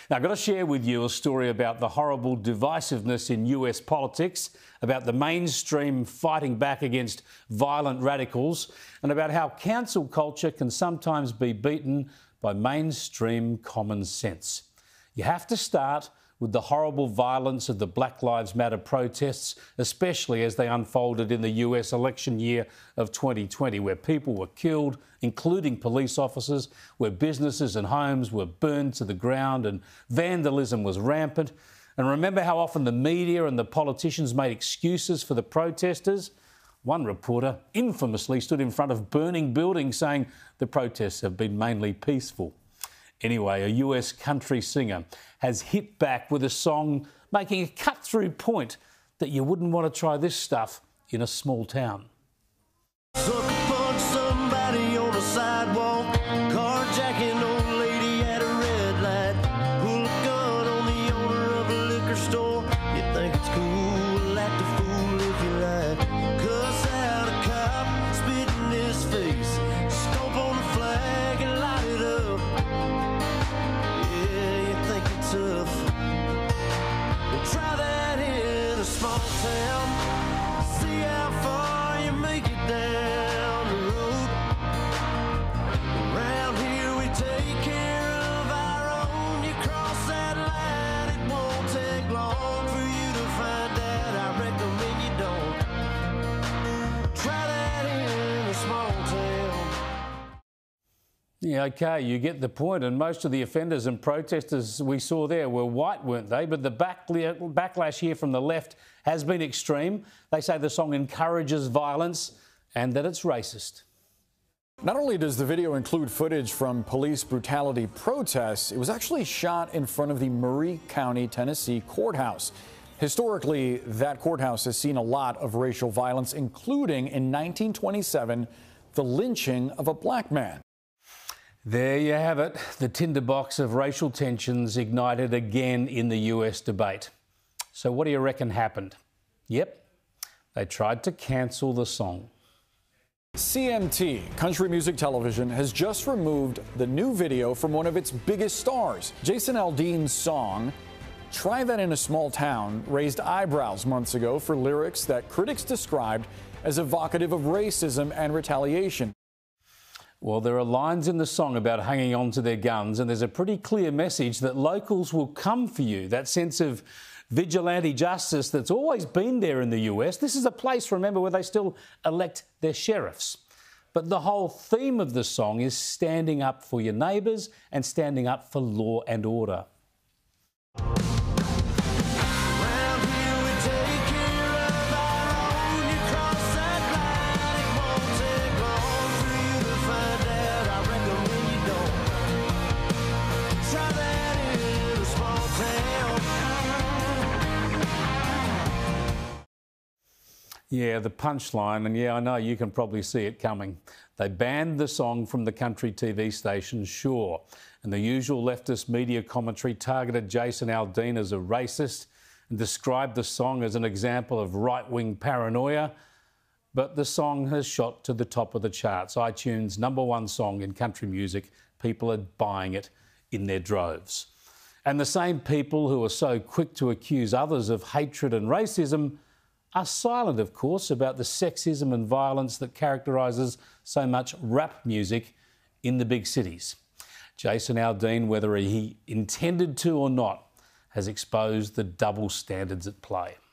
Now, I've got to share with you a story about the horrible divisiveness in US politics, about the mainstream fighting back against violent radicals, and about how cancel culture can sometimes be beaten by mainstream common sense. You have to start with the horrible violence of the Black Lives Matter protests, especially as they unfolded in the US election year of 2020, where people were killed, including police officers, where businesses and homes were burned to the ground and vandalism was rampant. And remember how often the media and the politicians made excuses for the protesters? One reporter infamously stood in front of burning buildings saying the protests have been mainly peaceful. Anyway, a US country singer has hit back with a song making a cut-through point that you wouldn't want to try this stuff in a small town. Sucker punch somebody on the sidewalk, carjacking old lady at a red light, pull a gun on the owner of a liquor store. You think it's cool, act a fool if you like, cuss out a cop, spit in his face, stomp on the flag and light it up. Yeah, you think you're tough. Well, try that in a small town, see how far you make it down the road. Around here we take care of our own. You cross that line, it won't take long for you to find out. I recommend you don't try that in a small town. Yeah, OK, you get the point. And most of the offenders and protesters we saw there were white, weren't they? But the backlash here from the left has been extreme. They say the song encourages violence and that it's racist. Not only does the video include footage from police brutality protests, it was actually shot in front of the Murray County, Tennessee courthouse. Historically, that courthouse has seen a lot of racial violence, including in 1927, the lynching of a black man. There you have it. The tinderbox of racial tensions ignited again in the US debate. So what do you reckon happened? Yep, they tried to cancel the song. CMT, Country Music Television, has just removed the new video from one of its biggest stars. Jason Aldean's song, Try That in a Small Town, raised eyebrows months ago for lyrics that critics described as evocative of racism and retaliation. Well, there are lines in the song about hanging on to their guns, and there's a pretty clear message that locals will come for you, that sense of vigilante justice that's always been there in the US. This is a place, remember, where they still elect their sheriffs. But the whole theme of the song is standing up for your neighbours and standing up for law and order. Yeah, the punchline, and yeah, I know you can probably see it coming. They banned the song from the country TV station Sure, and the usual leftist media commentary targeted Jason Aldean as a racist and described the song as an example of right-wing paranoia. But the song has shot to the top of the charts. iTunes' #1 song in country music. People are buying it in their droves. And the same people who are so quick to accuse others of hatred and racism are silent, of course, about the sexism and violence that characterises so much rap music in the big cities. Jason Aldean, whether he intended to or not, has exposed the double standards at play.